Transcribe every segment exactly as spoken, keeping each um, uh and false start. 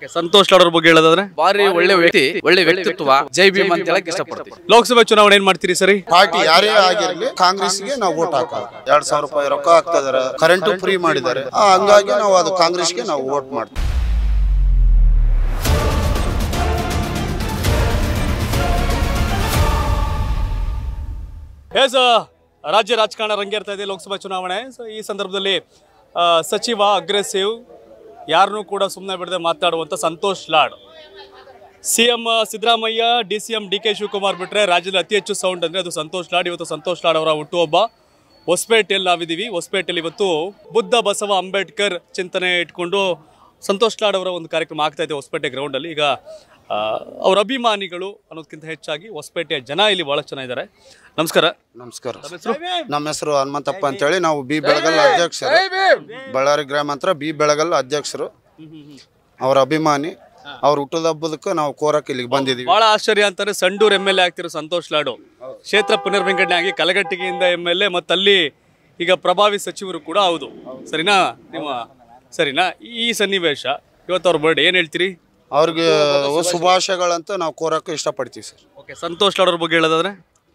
ಸಂತೋಷ್ ಲಾಡ್ ಅವ್ರ ಬಗ್ಗೆ ಹೇಳೋದಾದ್ರೆ ಬಾರಿ ಒಳ್ಳೆ ವ್ಯಕ್ತಿ, ಒಳ್ಳೆ ವ್ಯಕ್ತಿತ್ವ, ಜೈ ಭೀಮ್ ಅಂತ ಹೇಳಕ್ ಇಷ್ಟಪಡ್ತೀವಿ. ಲೋಕಸಭೆ ಚುನಾವಣೆ ಏನ್ ಮಾಡ್ತೀರಿ ಸರಿ? ಪಾರ್ಟಿ ಯಾರೇ ಆಗಿರ್ಲಿ ಕಾಂಗ್ರೆಸ್ಗೆ ನಾವು ವೋಟ್ ಹಾಕೋದು. ಎರಡ್ ಸಾವಿರ ರೂಪಾಯಿ ರೊಕ್ಕ ಹಾಕ್ತಾ ಇದಾರೆ, ಕರೆಂಟ್ ಫ್ರೀ ಮಾಡಿದ್ದಾರೆ, ಹಂಗಾಗಿ ನಾವು ಅದು ಕಾಂಗ್ರೆಸ್ಗೆ ನಾವು ವೋಟ್ ಮಾಡ್ತೀವಿ. ಎಸ್ ರಾಜ್ಯ ರಾಜಕಾರಣ ರಂಗೇರ್ತಾ ಇದೆ ಲೋಕಸಭಾ ಚುನಾವಣೆ. ಸೊ ಈ ಸಂದರ್ಭದಲ್ಲಿ ಸಚಿವ ಅಗ್ರೆಸಿವ್, ಯಾರನ್ನೂ ಕೂಡ ಸುಮ್ಮನೆ ಬಿಡದೆ ಮಾತಾಡುವಂಥ Santosh Lad. C M Siddaramaiah, D C M D K Shivakumar ಬಿಟ್ಟರೆ ರಾಜ್ಯದಲ್ಲಿ ಅತಿ ಹೆಚ್ಚು ಸೌಂಡ್ ಅಂದರೆ ಅದು ಸಂತೋಷ್ ಲಾಡ್. ಇವತ್ತು ಸಂತೋಷ್ ಲಾಡ್ ಅವರ ಹುಟ್ಟುಹಬ್ಬ. ಹೊಸಪೇಟೆಯಲ್ಲಿ ನಾವಿದ್ದೀವಿ. ಹೊಸಪೇಟೆಯಲ್ಲಿ ಇವತ್ತು ಬುದ್ಧ ಬಸವ ಅಂಬೇಡ್ಕರ್ ಚಿಂತನೆ ಇಟ್ಕೊಂಡು ಸಂತೋಷ್ ಲಾಡ್ ಅವರ ಒಂದು ಕಾರ್ಯಕ್ರಮ ಆಗ್ತಾ ಇದೆ ಹೊಸಪೇಟೆ ಗ್ರೌಂಡಲ್ಲಿ. ಈಗ ಅವ್ರ ಅಭಿಮಾನಿಗಳು ಅನ್ನೋದಕ್ಕಿಂತ ಹೆಚ್ಚಾಗಿ ಹೊಸಪೇಟೆಯ ಜನ ಇಲ್ಲಿ ಬಹಳಷ್ಟು ಜನ ಇದ್ದಾರೆ. ನಮಸ್ಕಾರ. ನಮಸ್ಕಾರ. ನಮ್ಮ ಹೆಸರು ಹನುಮಂತಪ್ಪ ಅಂತೇಳಿ, ನಾವು ಬಿ ಬೆಳಗಲ್ ಅಧ್ಯಕ್ಷರು, ಬಳ್ಳಾರಿ ಗ್ರಾಮಾಂತರ ಬಿ ಬೆಳಗಲ್ ಅಧ್ಯಕ್ಷರು. ಅವರ ಅಭಿಮಾನಿ. ಅವ್ರ ಹುಟ್ಟದ ಹಬ್ಬದಕ್ಕೂ ನಾವು ಕೋರಕ್ಕೆ ಇಲ್ಲಿಗೆ ಬಂದಿದ್ದೀವಿ. ಬಹಳ ಆಶ್ಚರ್ಯ ಅಂತಾರೆ, ಸಂಡೂರು ಎಮ್ ಎಲ್ ಎ ಆಗ್ತಿರೋ ಸಂತೋಷ್ ಲಾಡು ಕ್ಷೇತ್ರ ಪುನರ್ವಿಂಗಡಣೆ ಆಗಿ ಕಲಘಟಗಿಯಿಂದ ಎಮ್ ಎಲ್ ಎ, ಮತ್ತು ಅಲ್ಲಿ ಈಗ ಪ್ರಭಾವಿ ಸಚಿವರು ಕೂಡ ಹೌದು. ಸರಿನಾ ನಿಮ್ಮ ಸರಿನಾ ಈ ಸನ್ನಿವೇಶ ಇವತ್ತು ಅವ್ರ ಬರ್ಡೇ, ಏನು ಹೇಳ್ತೀರಿ? ಅವ್ರಿಗೆ ಶುಭಾಶಯಗಳಂತ ನಾವು ಕೋರಕ್ಕೆ ಇಷ್ಟಪಡ್ತೀವಿ ಸರ್. ಓಕೆ, ಸಂತೋಷ್ ಲಾಡ್ ಅವ್ರ ಬಗ್ಗೆ ಹೇಳೋದಾದ್ರೆ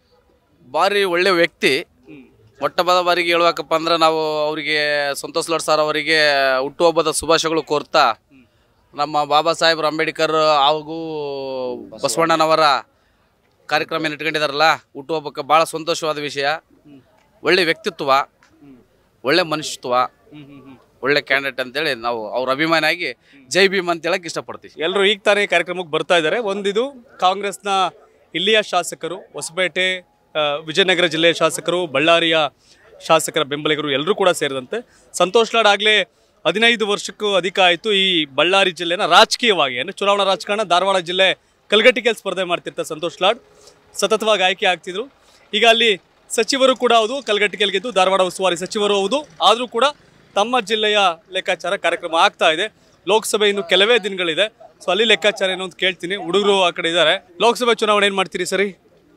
ಬಾರಿ ಒಳ್ಳೆ ವ್ಯಕ್ತಿ. ಮೊಟ್ಟ ಮೊದಲ ಬಾರಿಗೆ ಹೇಳ್ಬೇಕಪ್ಪ ಅಂದ್ರೆ ನಾವು ಅವರಿಗೆ ಸಂತೋಷ್ ಲಾಡ್ ಸರ್ ಅವರಿಗೆ ಹುಟ್ಟುಹಬ್ಬದ ಶುಭಾಶಯಗಳು ಕೋರ್ತಾ, ನಮ್ಮ ಬಾಬಾ ಸಾಹೇಬ್ ಅಂಬೇಡ್ಕರ್ ಹಾಗೂ ಬಸವಣ್ಣನವರ ಕಾರ್ಯಕ್ರಮ ಏನು ಇಟ್ಕೊಂಡಿದಾರಲ್ಲ ಹುಟ್ಟುಹಬ್ಬಕ್ಕೆ ಭಾಳ ಸಂತೋಷವಾದ ವಿಷಯ. ಒಳ್ಳೆ ವ್ಯಕ್ತಿತ್ವ, ಒಳ್ಳೆ ಮನುಷ್ಯತ್ವ, ಒಳ್ಳೆ ಕ್ಯಾಂಡಿಡೇಟ್ ಅಂತೇಳಿ ನಾವು ಅವ್ರ ಅಭಿಮಾನಿಯಾಗಿ ಜೈ ಭೀಮ್ ಅಂತ ಹೇಳಕ್ ಇಷ್ಟಪಡ್ತೀವಿ. ಎಲ್ಲರೂ ಈಗ ತಾನೇ ಕಾರ್ಯಕ್ರಮಕ್ಕೆ ಬರ್ತಾ ಇದ್ದಾರೆ. ಒಂದಿದು ಕಾಂಗ್ರೆಸ್ನ ಇಲ್ಲಿಯ ಶಾಸಕರು, ಹೊಸಪೇಟೆ ವಿಜಯನಗರ ಜಿಲ್ಲೆಯ ಶಾಸಕರು, ಬಳ್ಳಾರಿಯ ಶಾಸಕರ ಬೆಂಬಲಿಗರು ಎಲ್ಲರೂ ಕೂಡ ಸೇರಿದಂತೆ ಸಂತೋಷ್ ಲಾಡ್ ಆಗಲೇ ಹದಿನೈದು ವರ್ಷಕ್ಕೂ ಅಧಿಕ ಆಯಿತು ಈ ಬಳ್ಳಾರಿ ಜಿಲ್ಲೆನ ರಾಜಕೀಯವಾಗಿ, ಅಂದರೆ ಚುನಾವಣಾ ರಾಜಕಾರಣ ಧಾರವಾಡ ಜಿಲ್ಲೆ ಕಲಘಟಗಿಯಲ್ಲಿ ಸ್ಪರ್ಧೆ ಮಾಡ್ತಿರ್ತಾರೆ ಸಂತೋಷ್ ಲಾಡ್. ಸತತವಾಗಿ ಆಯ್ಕೆ ಆಗ್ತಿದ್ರು. ಈಗ ಅಲ್ಲಿ ಸಚಿವರು ಕೂಡ ಹೌದು, ಕಲಘಟಗಿಯಲ್ಲಿ ಗೆದ್ದು ಧಾರವಾಡ ಉಸ್ತುವಾರಿ ಸಚಿವರು ಹೌದು. ಆದರೂ ಕೂಡ ತಮ್ಮ ಜಿಲ್ಲೆಯ ಲೆಕ್ಕಾಚಾರ ಕಾರ್ಯಕ್ರಮ ಆಗ್ತಾ ಇದೆ. ಲೋಕಸಭೆ ಇನ್ನು ಕೆಲವೇ ದಿನಗಳಿದೆ. ಸೊ ಅಲ್ಲಿ ಲೆಕ್ಕಾಚಾರ ಏನೋ ಅಂತ ಕೇಳ್ತೀನಿ. ಹುಡುಗರು ಆ ಕಡೆ ಇದ್ದಾರೆ. ಲೋಕಸಭೆ ಚುನಾವಣೆ ಏನು ಮಾಡ್ತೀರಿ ಸರಿ?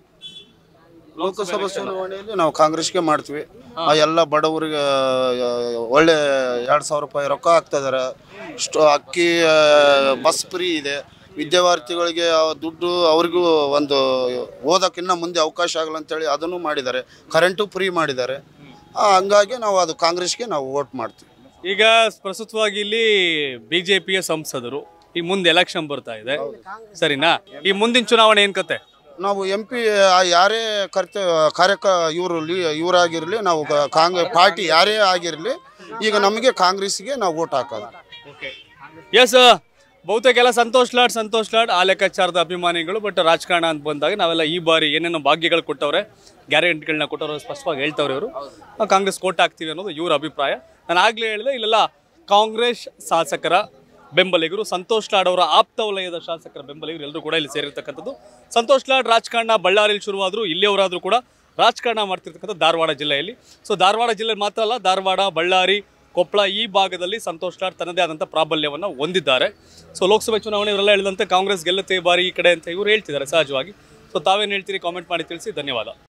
ಲೋಕಸಭಾ ಚುನಾವಣೆಯಲ್ಲಿ ನಾವು ಕಾಂಗ್ರೆಸ್ಗೆ ಮಾಡ್ತೀವಿ. ಎಲ್ಲ ಬಡವರಿಗೆ ಒಳ್ಳೆ ಎರಡು ಸಾವಿರ ರೂಪಾಯಿ ರೊಕ್ಕ ಹಾಕ್ತಾ ಇದಾರೆ, ಅಷ್ಟು ಅಕ್ಕಿ, ಬಸ್ ಫ್ರೀ ಇದೆ, ವಿದ್ಯಾರ್ಥಿಗಳಿಗೆ ದುಡ್ಡು ಅವ್ರಿಗೂ ಒಂದು ಓದೋಕ್ಕಿನ್ನ ಮುಂದೆ ಅವಕಾಶ ಆಗಲ್ಲ ಅಂತೇಳಿ ಅದನ್ನು ಮಾಡಿದ್ದಾರೆ, ಕರೆಂಟು ಫ್ರೀ ಮಾಡಿದ್ದಾರೆ. ಹಂಗಾಗಿ ನಾವು ಅದು ಕಾಂಗ್ರೆಸ್ಗೆ ನಾವು ವೋಟ್ ಮಾಡ್ತೀವಿ. ಈಗ ಪ್ರಸ್ತುತವಾಗಿ ಇಲ್ಲಿ ಬಿ ಜೆ ಪಿಯ ಸಂಸದರು, ಈ ಮುಂದೆ ಎಲೆಕ್ಷನ್ ಬರ್ತಾ ಇದೆ ಸರಿನಾ? ಈ ಮುಂದಿನ ಚುನಾವಣೆ ಏನು ಕತೆ? ನಾವು ಎಂ ಪಿ ಯಾರೇ ಕರ್ತ ಕಾರ್ಯಕ ಇವರು ಇವರಾಗಿರಲಿ, ನಾವು ಕಾಂಗ್ರೆಸ್ ಪಾರ್ಟಿ ಯಾರೇ ಆಗಿರಲಿ, ಈಗ ನಮಗೆ ಕಾಂಗ್ರೆಸ್ಗೆ ನಾವು ವೋಟ್ ಹಾಕೋದು. ಎಸ್, ಬಹುತೇಕ ಎಲ್ಲ ಸಂತೋಷ್ ಲಾಡ್ ಸಂತೋಷ್ ಲಾಡ್ ಆ ಲೆಕ್ಕಾಚಾರದ ಅಭಿಮಾನಿಗಳು. ಬಟ್ ರಾಜಕಾರಣ ಅಂತ ಬಂದಾಗ ನಾವೆಲ್ಲ ಈ ಬಾರಿ ಏನೇನೋ ಭಾಗ್ಯಗಳು ಕೊಟ್ಟವ್ರೆ, ಗ್ಯಾರಂಟಿಗಳನ್ನ ಕೊಟ್ಟವ್ರು ಸ್ಪಷ್ಟವಾಗಿ ಹೇಳ್ತವ್ರೆ. ಇವರು ಕಾಂಗ್ರೆಸ್ ಕೋಟ್ ಹಾಕ್ತೀವಿ ಅನ್ನೋದು ಇವ್ರ ಅಭಿಪ್ರಾಯ. ನಾನು ಆಗಲೇ ಹೇಳಿದೆ, ಇಲ್ಲೆಲ್ಲ ಕಾಂಗ್ರೆಸ್ ಶಾಸಕರ ಬೆಂಬಲಿಗರು, ಸಂತೋಷ್ ಲಾಡ್ ಅವರ ಆಪ್ತ ವಲಯದ ಶಾಸಕರ ಬೆಂಬಲಿಗರು ಎಲ್ಲರೂ ಕೂಡ ಇಲ್ಲಿ ಸೇರಿರ್ತಕ್ಕಂಥದ್ದು. ಸಂತೋಷ್ ಲಾಡ್ ರಾಜಕಾರಣ ಬಳ್ಳಾರಿಯಲ್ಲಿ ಶುರುವಾದರೂ ಇಲ್ಲಿಯವರಾದರೂ ಕೂಡ ರಾಜಕಾರಣ ಮಾಡ್ತಿರ್ತಕ್ಕಂಥ ಧಾರವಾಡ ಜಿಲ್ಲೆಯಲ್ಲಿ. ಸೊ ಧಾರವಾಡ ಜಿಲ್ಲೆ ಮಾತ್ರ ಅಲ್ಲ, ಧಾರವಾಡ, ಬಳ್ಳಾರಿ, ಕೊಪ್ಪಳ ಈ ಭಾಗದಲ್ಲಿ ಸಂತೋಷ್ ಲಾಡ್ ತನ್ನದೇ ಆದಂಥ ಪ್ರಾಬಲ್ಯವನ್ನು ಹೊಂದಿದ್ದಾರೆ. ಸೊ ಲೋಕಸಭೆ ಚುನಾವಣೆ ಇವರೆಲ್ಲ ಹೇಳಿದಂತೆ ಕಾಂಗ್ರೆಸ್ ಗೆಲ್ಲುತ್ತೆ ಬಾರಿ ಈ ಕಡೆ ಅಂತ ಇವರು ಹೇಳ್ತಿದ್ದಾರೆ ಸಹಜವಾಗಿ. ಸೊ ತಾವೇನು ಹೇಳ್ತೀರಿ? ಕಾಮೆಂಟ್ ಮಾಡಿ ತಿಳಿಸಿ. ಧನ್ಯವಾದ.